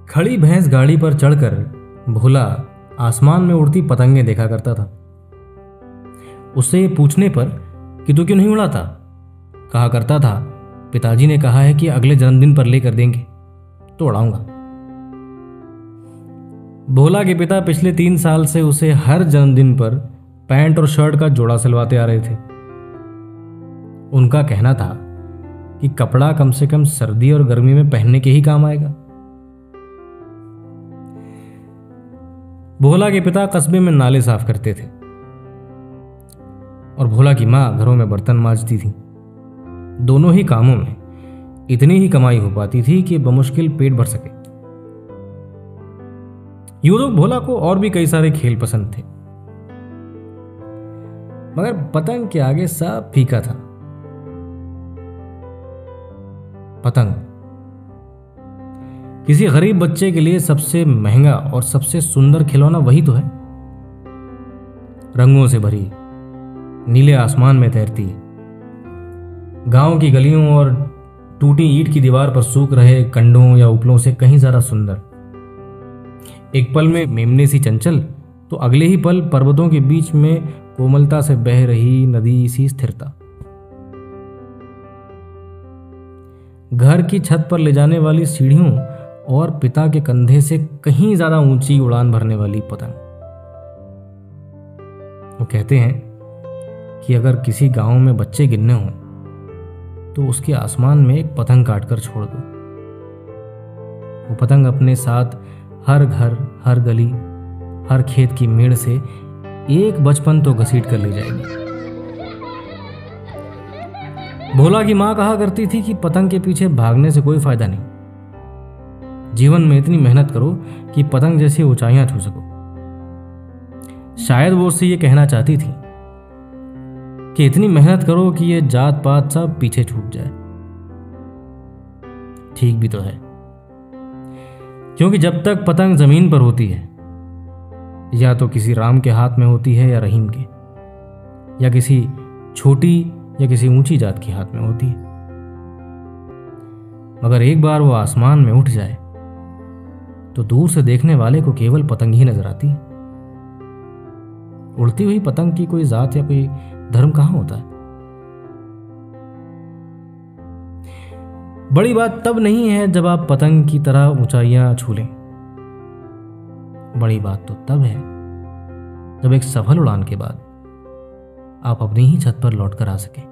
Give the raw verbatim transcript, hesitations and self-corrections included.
खड़ी भैंस गाड़ी पर चढ़कर भोला आसमान में उड़ती पतंगें देखा करता था। उससे पूछने पर कि तू क्यों नहीं उड़ाता, कहा करता था पिताजी ने कहा है कि अगले जन्मदिन पर लेकर देंगे तो उड़ाऊंगा। भोला के पिता पिछले तीन साल से उसे हर जन्मदिन पर पैंट और शर्ट का जोड़ा सिलवाते आ रहे थे। उनका कहना था कि कपड़ा कम से कम सर्दी और गर्मी में पहनने के ही काम आएगा। भोला के पिता कस्बे में नाले साफ करते थे और भोला की मां घरों में बर्तन मांजती थी। दोनों ही कामों में इतनी ही कमाई हो पाती थी कि बमुश्किल पेट भर सके। यूं तो भोला को और भी कई सारे खेल पसंद थे, मगर पतंग के आगे सब फीका था। पतंग किसी गरीब बच्चे के लिए सबसे महंगा और सबसे सुंदर खिलौना वही तो है। रंगों से भरी, नीले आसमान में तैरती, गांव की गलियों और टूटी ईंट की दीवार पर सूख रहे कंडों या उपलों से कहीं ज्यादा सुंदर। एक पल में मेमने सी चंचल तो अगले ही पल पर्वतों के बीच में कोमलता से बह रही नदी सी स्थिरता। घर की छत पर ले जाने वाली सीढ़ियों और पिता के कंधे से कहीं ज्यादा ऊंची उड़ान भरने वाली पतंग। वो कहते हैं कि अगर किसी गांव में बच्चे गिनने हों तो उसके आसमान में एक पतंग काटकर छोड़ दो। वो पतंग अपने साथ हर घर, हर गली, हर खेत की मेड़ से एक बचपन तो घसीट कर ले जाएगी। भोला की मां कहा करती थी कि पतंग के पीछे भागने से कोई फायदा नहीं। जीवन में इतनी मेहनत करो कि पतंग जैसी ऊंचाइयां छू सको। शायद वो उससे ये कहना चाहती थी कि इतनी मेहनत करो कि ये जात पात सब पीछे छूट जाए। ठीक भी तो है, क्योंकि जब तक पतंग जमीन पर होती है, या तो किसी राम के हाथ में होती है या रहीम के, या किसी छोटी या किसी ऊंची जात के हाथ में होती है। मगर एक बार वो आसमान में उठ जाए तो दूर से देखने वाले को केवल पतंग ही नजर आती है। उड़ती हुई पतंग की कोई जात या कोई धर्म कहां होता है। बड़ी बात तब नहीं है जब आप पतंग की तरह ऊंचाइयां छू लें। बड़ी बात तो तब है जब एक सफल उड़ान के बाद आप अपनी ही छत पर लौटकर आ सके।